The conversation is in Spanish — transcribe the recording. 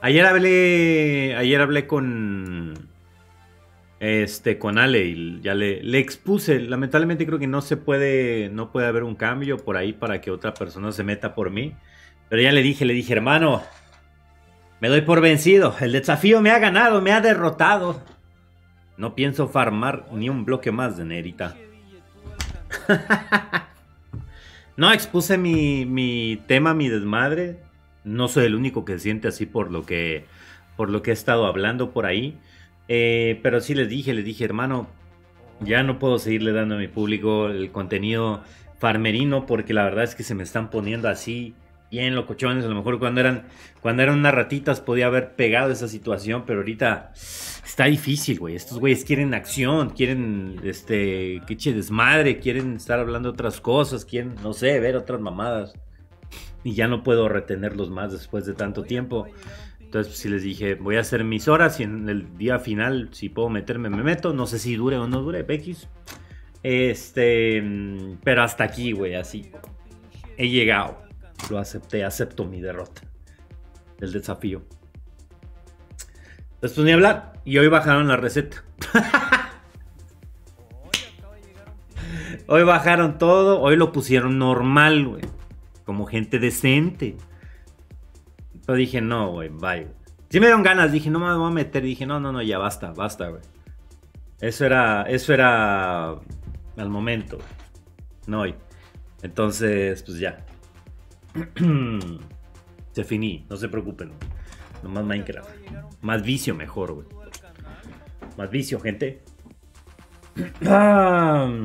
Ayer hablé con Ale y ya le expuse. Lamentablemente creo que no puede haber un cambio por ahí para que otra persona se meta por mí. Pero ya le dije, hermano, me doy por vencido. El desafío me ha ganado, me ha derrotado. No pienso farmar ni un bloque más de Nerita. No, expuse mi tema, mi desmadre. No soy el único que se siente así por lo que he estado hablando por ahí. Pero sí les dije, hermano, ya no puedo seguirle dando a mi público el contenido farmerino porque la verdad es que se me están poniendo así bien locochones. A lo mejor cuando eran unas ratitas podía haber pegado esa situación, pero ahorita está difícil, güey. Estos güeyes quieren acción, quieren que eche desmadre, quieren estar hablando de otras cosas, quieren, no sé, ver otras mamadas. Y ya no puedo retenerlos más después de tanto tiempo. Entonces, pues sí les dije, voy a hacer mis horas y en el día final, si puedo meterme, me meto. No sé si dure o no dure, PX. Pero hasta aquí, güey, así. He llegado. Lo acepté, acepto mi derrota. El desafío. Después ni hablar. Y hoy bajaron la receta. Hoy bajaron todo. Hoy lo pusieron normal, güey. Como gente decente. Pero dije, no, güey, bye. Sí me dieron ganas, dije, no me voy a meter. Dije, no, ya basta, güey. Eso era al momento, no hoy. Entonces, pues ya. Se finí, no se preocupen. Nomás Minecraft. Más vicio mejor, güey. Más vicio, gente.